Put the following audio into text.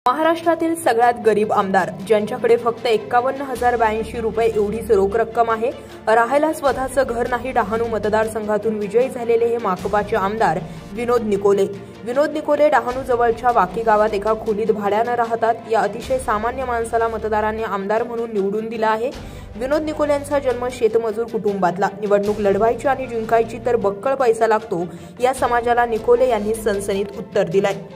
महाराष्ट्रातील सगळ्यात गरीब आमदार ज्यांच्याकडे फक्त 51,082 रुपये एवढीच रोख रक्कम आहे, राहायला स्वतःचं घर नाही, डहाणू मतदारसंघातून विजयी झालेले हे माकपाचे आमदार विनोद निकोले। विनोद निकोले डहाणू जवळच्या वाकी गावात एका खोलीत भाड्याने राहतात। या अतिशय सामान्य माणसाला मतदारांनी आमदार म्हणून निवडून दिला आहे। विनोद निकोले यांचा जन्म शेतमजूर कुटुंबातला। निवडणूक लढवायची आणि जिंकायची तर बक्कळ पैसा लागतो, या समाजाला निकोले यांनी सनसनीत उत्तर दिलंय।